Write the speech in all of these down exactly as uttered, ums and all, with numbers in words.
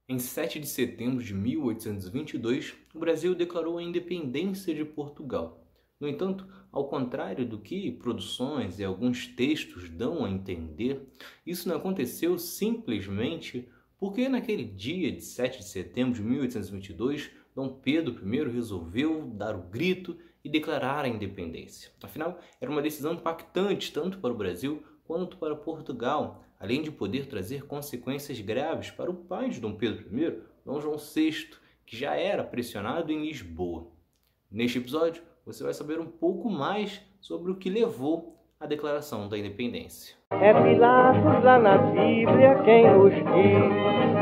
Em sete de setembro de mil oitocentos e vinte e dois, o Brasil declarou a independência de Portugal. No entanto, ao contrário do que produções e alguns textos dão a entender, isso não aconteceu simplesmente porque naquele dia de sete de setembro de mil oitocentos e vinte e dois, Dom Pedro I resolveu dar o grito e declarar a independência. Afinal, era uma decisão impactante tanto para o Brasil quanto para Portugal, além de poder trazer consequências graves para o pai de Dom Pedro I, Dom João sexto, que já era pressionado em Lisboa. Neste episódio, você vai saber um pouco mais sobre o que levou à declaração da independência. É Pilatos lá na Bíblia quem nos diz,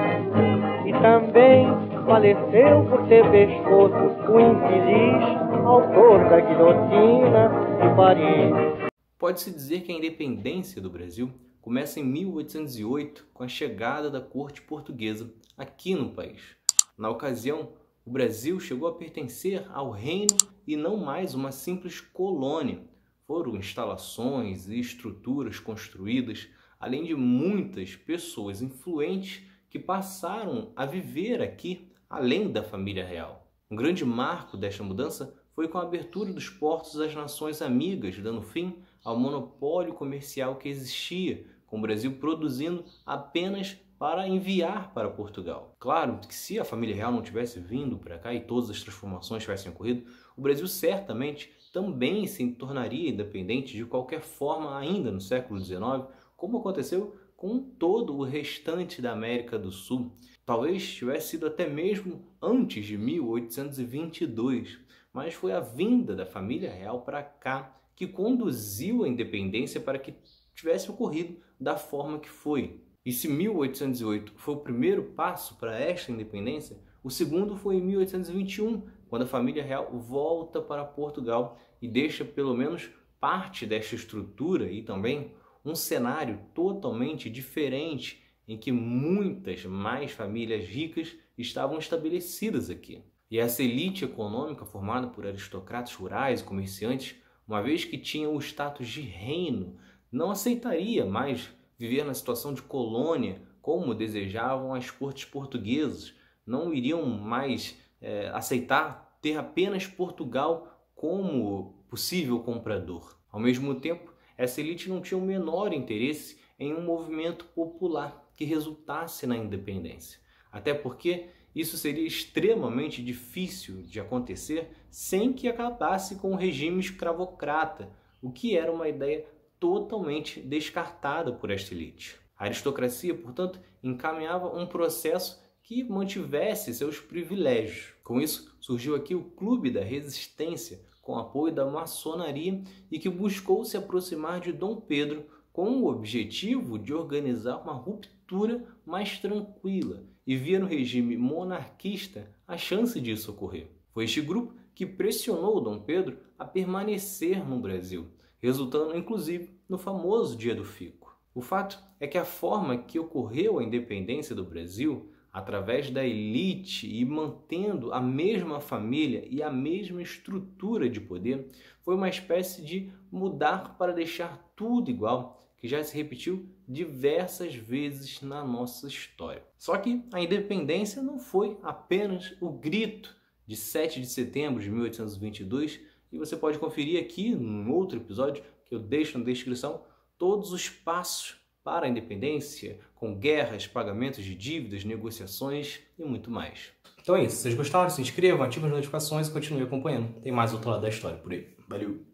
e também faleceu por ter pescoço o infeliz autor da guilhotina de Paris. Pode-se dizer que a independência do Brasil começa em mil oitocentos e oito com a chegada da corte portuguesa aqui no país. Na ocasião, o Brasil chegou a pertencer ao reino e não mais uma simples colônia. Foram instalações e estruturas construídas, além de muitas pessoas influentes que passaram a viver aqui, além da família real. Um grande marco desta mudança foi com a abertura dos portos às nações amigas, dando fim ao monopólio comercial que existia, com o Brasil produzindo apenas para enviar para Portugal. Claro que se a família real não tivesse vindo para cá e todas as transformações tivessem ocorrido, o Brasil certamente também se tornaria independente de qualquer forma ainda no século dezenove, como aconteceu com todo o restante da América do Sul. Talvez tivesse sido até mesmo antes de mil oitocentos e vinte e dois, mas foi a vinda da família real para cá que conduziu a independência para que tivesse ocorrido da forma que foi. E se mil oitocentos e oito foi o primeiro passo para esta independência, o segundo foi em mil oitocentos e vinte e um, quando a família real volta para Portugal e deixa pelo menos parte desta estrutura e também um cenário totalmente diferente em que muitas mais famílias ricas estavam estabelecidas aqui. E essa elite econômica formada por aristocratas rurais e comerciantes, uma vez que tinham o status de reino, não aceitaria mais viver na situação de colônia como desejavam as cortes portuguesas, não iriam mais é, aceitar ter apenas Portugal como possível comprador. Ao mesmo tempo, essa elite não tinha o menor interesse em um movimento popular que resultasse na independência, até porque isso seria extremamente difícil de acontecer sem que acabasse com o regime escravocrata, o que era uma ideia totalmente descartada por esta elite. A aristocracia, portanto, encaminhava um processo que mantivesse seus privilégios. Com isso, surgiu aqui o Clube da Resistência, com apoio da maçonaria e que buscou se aproximar de Dom Pedro com o objetivo de organizar uma ruptura mais tranquila e via no regime monarquista a chance disso ocorrer. Foi este grupo que pressionou Dom Pedro a permanecer no Brasil, resultando inclusive no famoso Dia do Fico. O fato é que a forma que ocorreu a independência do Brasil, através da elite e mantendo a mesma família e a mesma estrutura de poder, foi uma espécie de mudar para deixar tudo igual, que já se repetiu diversas vezes na nossa história. Só que a independência não foi apenas o grito de sete de setembro de mil oitocentos e vinte e dois, e você pode conferir aqui num outro episódio que eu deixo na descrição todos os passos para a independência, com guerras, pagamentos de dívidas, negociações e muito mais. Então é isso. Se vocês gostaram, se inscrevam, ativem as notificações e continuem acompanhando. Tem mais outro lado da história por aí. Valeu!